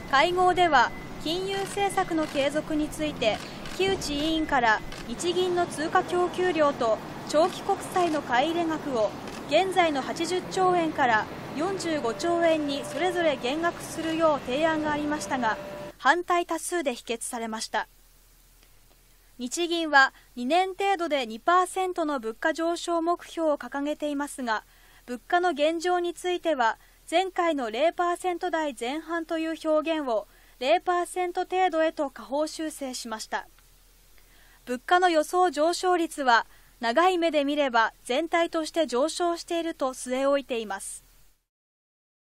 会合では金融政策の継続について木内委員から日銀の通貨供給量と長期国債の買い入れ額を現在の80兆円から45兆円にそれぞれ減額するよう提案がありましたが、反対多数で否決されました。日銀は2年程度で 2% の物価上昇目標を掲げていますが、物価の現状については前回の 0% 台前半という表現を 0% 程度へと下方修正しました。物価の予想上昇率は長い目で見れば全体として上昇していると据え置いています。